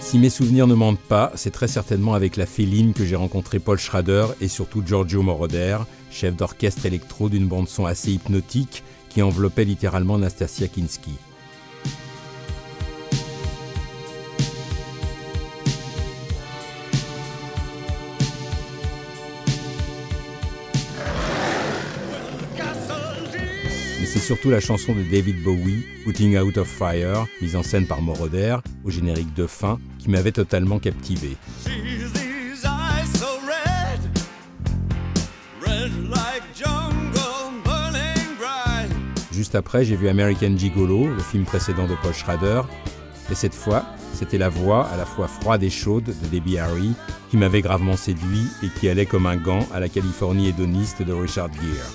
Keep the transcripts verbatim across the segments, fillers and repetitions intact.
Si mes souvenirs ne mentent pas, c'est très certainement avec la féline que j'ai rencontré Paul Schrader et surtout Giorgio Moroder, chef d'orchestre électro d'une bande-son assez hypnotique qui enveloppait littéralement Nastasia Kinski. Mais c'est surtout la chanson de David Bowie, Putting Out of Fire, mise en scène par Moroder, au générique de fin, qui m'avait totalement captivé. Juste après, j'ai vu American Gigolo, le film précédent de Paul Schrader, et cette fois, c'était la voix à la fois froide et chaude de Debbie Harry qui m'avait gravement séduit et qui allait comme un gant à la Californie hédoniste de Richard Gere.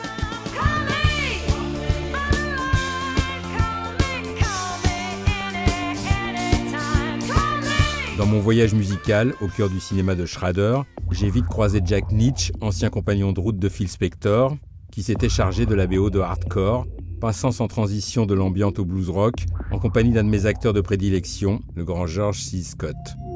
Dans mon voyage musical, au cœur du cinéma de Schrader, j'ai vite croisé Jack Nitzsche, ancien compagnon de route de Phil Spector, qui s'était chargé de la B O de Hardcore, passant sans transition de l'ambiante au blues rock, en compagnie d'un de mes acteurs de prédilection, le grand George C. Scott.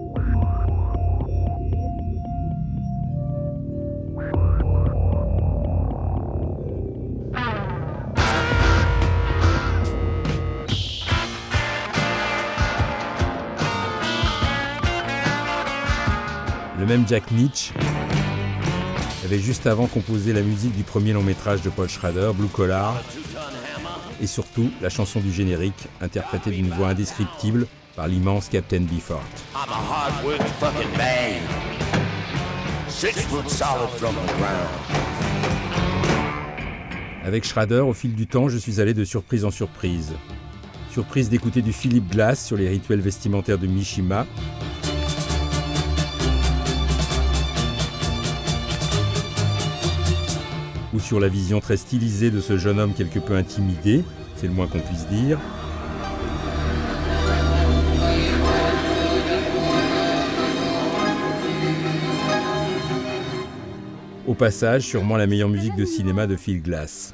Le même Jack Nitzsche avait juste avant composé la musique du premier long métrage de Paul Schrader, Blue Collar, et surtout la chanson du générique, interprétée d'une voix indescriptible par l'immense Captain Beefheart. Avec Schrader, au fil du temps, je suis allé de surprise en surprise. Surprise d'écouter du Philip Glass sur les rituels vestimentaires de Mishima, ou sur la vision très stylisée de ce jeune homme quelque peu intimidé, c'est le moins qu'on puisse dire. Au passage, sûrement la meilleure musique de cinéma de Phil Glass.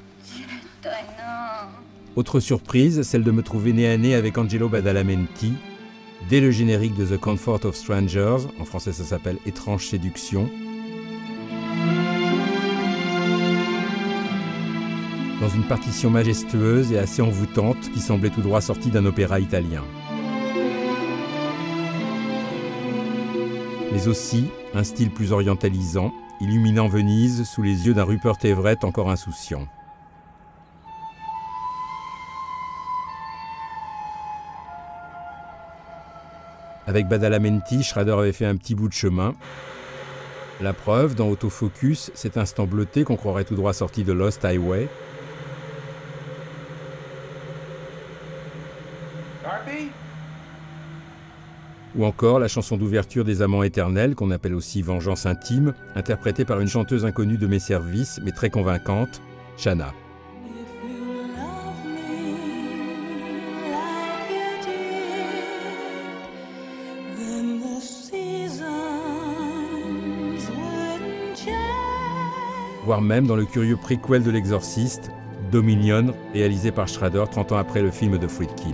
Autre surprise, celle de me trouver nez à nez avec Angelo Badalamenti, dès le générique de The Comfort of Strangers, en français ça s'appelle Étrange séduction, dans une partition majestueuse et assez envoûtante qui semblait tout droit sortie d'un opéra italien. Mais aussi un style plus orientalisant, illuminant Venise sous les yeux d'un Rupert Everett encore insouciant. Avec Badalamenti, Schrader avait fait un petit bout de chemin. La preuve, dans Autofocus, cet instant bleuté qu'on croirait tout droit sorti de Lost Highway. Ou encore la chanson d'ouverture des Amants éternels, qu'on appelle aussi Vengeance intime, interprétée par une chanteuse inconnue de mes services, mais très convaincante, Shanna. Voire même dans le curieux préquel de l'Exorciste, Dominion, réalisé par Schrader trente ans après le film de Friedkin.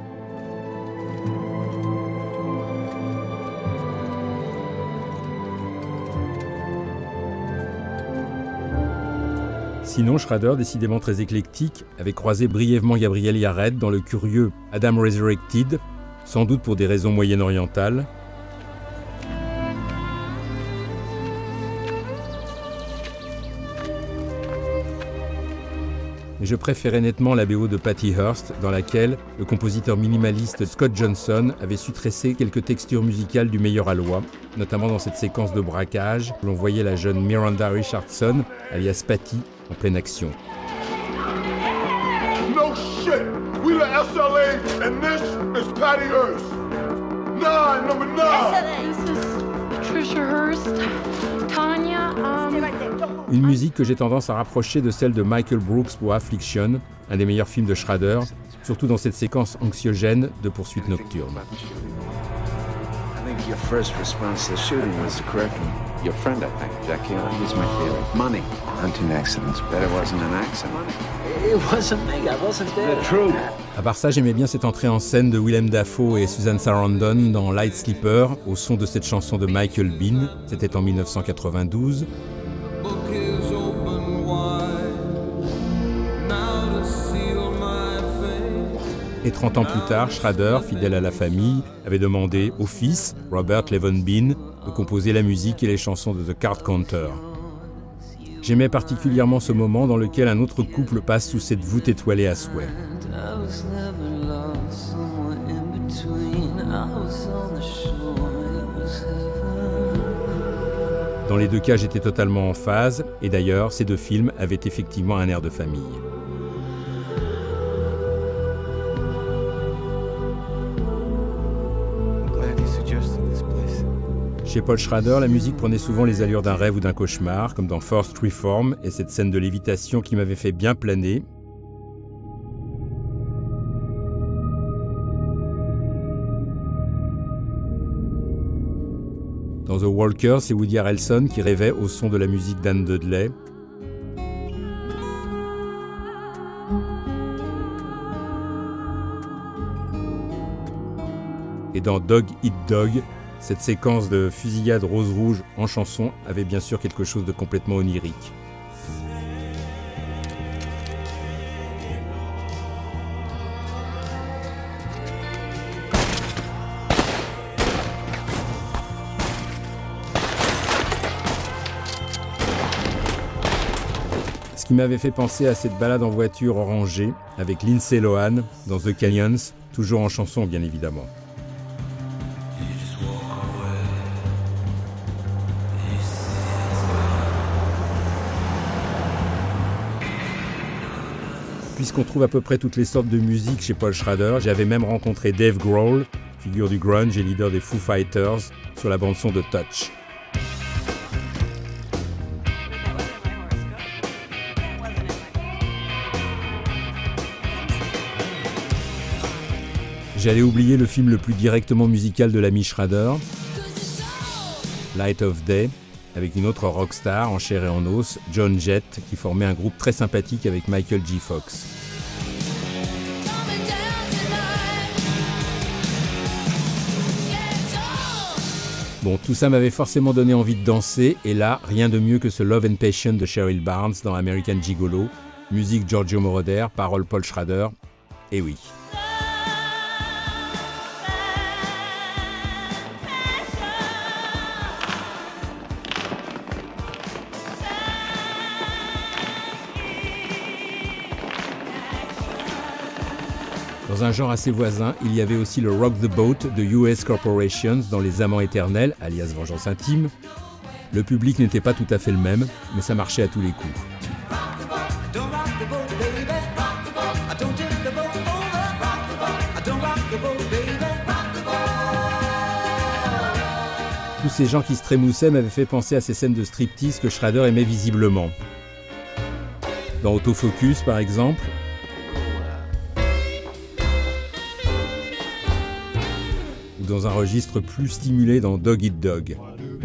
Sinon, Schrader, décidément très éclectique, avait croisé brièvement Gabriel Yared dans le curieux Adam Resurrected, sans doute pour des raisons moyen-orientales. Mais je préférais nettement la B O de Patty Hearst, dans laquelle le compositeur minimaliste Scott Johnson avait su tresser quelques textures musicales du meilleur aloi, notamment dans cette séquence de braquage où l'on voyait la jeune Miranda Richardson, alias Patty, en pleine action. No shit. We the S L A and this is Patty Hearst. Nine, number nine. This is Trisha Hearst. Tanya, um... Une musique que j'ai tendance à rapprocher de celle de Michael Brooks pour Affliction, un des meilleurs films de surtout dans cette séquence anxiogène de poursuite nocturne. your first response to the shooting was to correct me. Your friend, I think, Jackie. Here's my theory. Money. Hunting accidents. Bet it wasn't an accident. It wasn't me. I wasn't there. The truth. À part ça, j'aimais bien cette entrée en scène de Willem Dafoe et Susan Sarandon dans Light Sleeper, au son de cette chanson de Michael Bean. C'était en mille neuf cent quatre-vingt-douze. Et trente ans plus tard, Schrader, fidèle à la famille, avait demandé au fils, Robert Levon Bean, de composer la musique et les chansons de The Card Counter. J'aimais particulièrement ce moment dans lequel un autre couple passe sous cette voûte étoilée à souhait. Dans les deux cas, j'étais totalement en phase, et d'ailleurs, ces deux films avaient effectivement un air de famille. Chez Paul Schrader, la musique prenait souvent les allures d'un rêve ou d'un cauchemar, comme dans Forced Reform et cette scène de lévitation qui m'avait fait bien planer. Dans The Walker, c'est Woody Harrelson qui rêvait au son de la musique d'Anne Dudley. Et dans Dog Eat Dog, cette séquence de fusillade rose-rouge en chanson avait bien sûr quelque chose de complètement onirique. Ce qui m'avait fait penser à cette balade en voiture orangée avec Lindsay Lohan dans The Canyons, toujours en chanson bien évidemment. Puisqu'on trouve à peu près toutes les sortes de musique chez Paul Schrader, j'avais même rencontré Dave Grohl, figure du grunge et leader des Foo Fighters, sur la bande-son de Touch. J'allais oublier le film le plus directement musical de l'ami Schrader, Light of Day, avec une autre rockstar en chair et en os, Joan Jett, qui formait un groupe très sympathique avec Michael J. Fox. Bon, tout ça m'avait forcément donné envie de danser, et là, rien de mieux que ce Love and Passion de Cheryl Barnes dans American Gigolo, musique Giorgio Moroder, paroles Paul Schrader, et oui. Dans un genre assez voisin, il y avait aussi le Rock the Boat de U S Corporations dans Les Amants éternels, alias Vengeance intime. Le public n'était pas tout à fait le même, mais ça marchait à tous les coups. Tous ces gens qui se trémoussaient m'avaient fait penser à ces scènes de striptease que Schrader aimait visiblement. Dans Autofocus, par exemple, dans un registre plus stimulé dans Dog Eat Dog.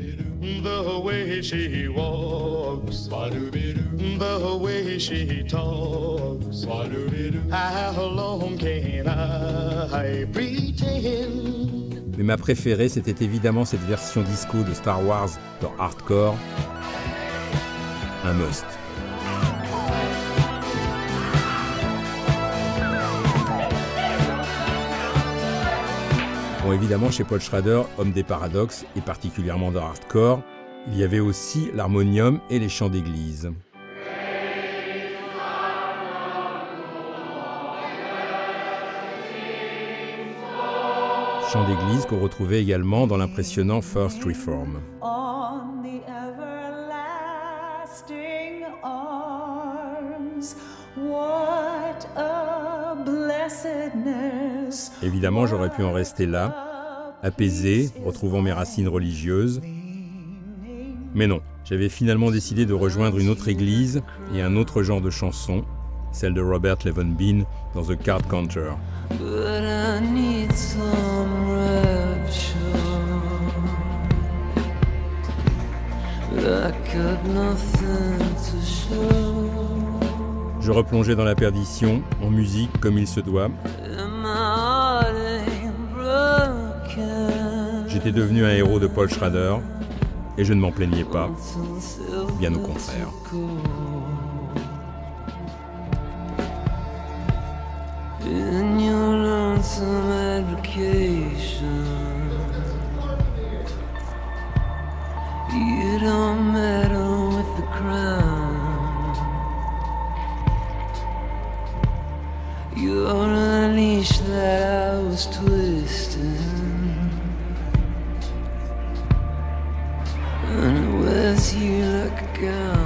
Mais ma préférée, c'était évidemment cette version disco de Star Wars dans Hardcore. Un must. Bon, évidemment, chez Paul Schrader, homme des paradoxes, et particulièrement dans Hardcore, il y avait aussi l'harmonium et les chants d'église. Chants d'église qu'on retrouvait également dans l'impressionnant First Reform. Évidemment, j'aurais pu en rester là, apaisé, retrouvant mes racines religieuses. Mais non, j'avais finalement décidé de rejoindre une autre église et un autre genre de chanson, celle de Robert Levon Bean dans The Card Counter. But I need some rapture. Je replongeais dans la perdition, en musique comme il se doit. J'étais devenu un héros de Paul Schrader et je ne m'en plaignais pas, bien au contraire. You don't meddle with the crown. You're a leash that I was twisting, and it wears you like a gown.